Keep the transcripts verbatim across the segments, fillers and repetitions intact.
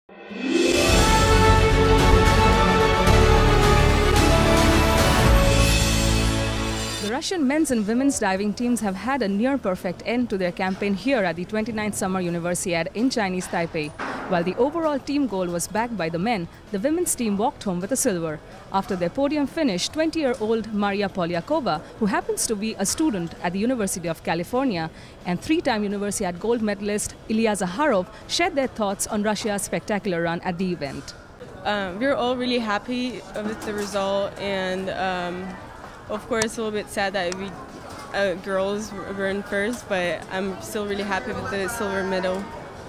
The Russian men's and women's diving teams have had a near-perfect end to their campaign here at the twenty-ninth Summer Universiade in Chinese Taipei. While the overall team gold was bagged by the men, the women's team walked home with a silver. After their podium finish, twenty-year-old Maria Polyakova, who happens to be a student at the University of California, and three-time Universiade gold medalist Ilya Zakharov shared their thoughts on Russia's spectacular run at the event. Um, we're all really happy with the result, and um, of course a little bit sad that we uh, girls were in first, but I'm still really happy with the silver medal.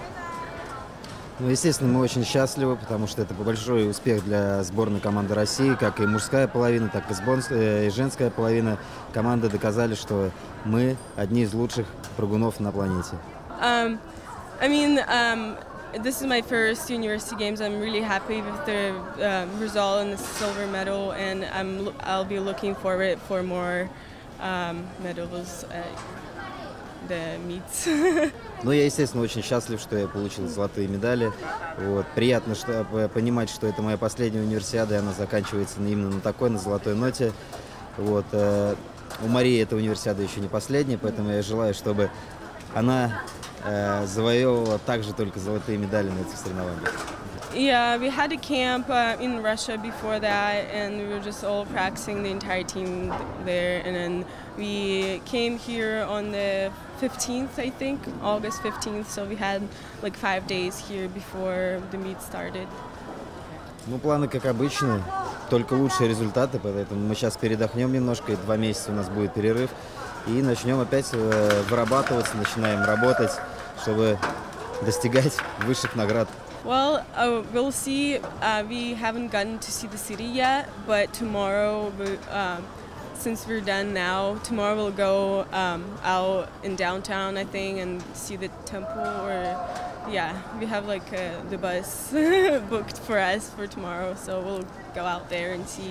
Ну, естественно, мы очень счастливы, потому что это большой успех для сборной команды России, как и мужская половина, так и женская половина команды доказали, что мы одни из лучших прыгунов на планете. Um, I mean, um, this is my first University Games. I'm really happy with the uh, result and the silver medal, and I'm I'll be looking forward for more um, medals at the meets. Ну, я, естественно, очень счастлив, что я получил золотые медали. Вот. Приятно что, понимать, что это моя последняя универсиада, и она заканчивается именно на такой, на золотой ноте. Вот. У Марии эта универсиада еще не последняя, поэтому я желаю, чтобы она э, завоевывала также только золотые медали на этих соревнованиях. Yeah, we had a camp uh, in Russia before that, and we were just all practicing, the entire team there, and then we came here on the fifteenth, I think, August fifteenth, so we had like five days here before the meet started. Ну, планы как обычно, только лучшие результаты, поэтому мы сейчас передохнем немножко, и два месяца у нас будет перерыв, и начнем опять вырабатываться, начинаем работать, чтобы достигать высших наград. Well, uh, we'll see. Uh, we haven't gotten to see the city yet, but tomorrow, we, uh, since we're done now, tomorrow we'll go um, out in downtown, I think, and see the temple. Or yeah, we have like uh, the bus booked for us for tomorrow, so we'll go out there and see.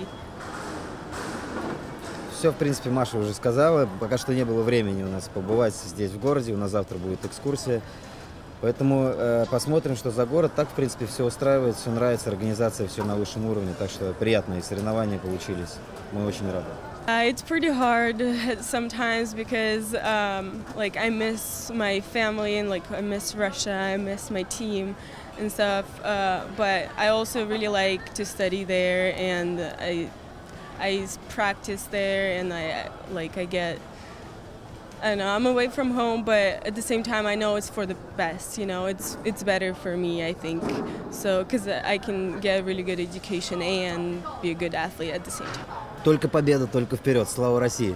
Все, в принципе, Маша уже сказала. Пока что не было времени у нас побывать здесь в городе. У нас завтра будет экскурсия. Поэтому э, посмотрим, что за город. Так, в принципе, все устраивает, все нравится, организация, все на высшем уровне. Так что приятные соревнования получились. Мы очень рады. Uh, it's pretty hard sometimes because um, like I miss my family and like I miss Russia, I miss my team and stuff. Uh, but I also really like to study there, and I I practice there, and I like I get. I don't know, I'm away from home, but at the same time, I know it's for the best. You know, it's it's better for me, I think. So, because I can get a really good education and be a good athlete at the same time. Только победа, только вперед! Слава России!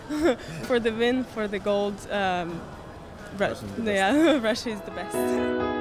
For the win, for the gold, um, Russia, yeah, Russia is the best.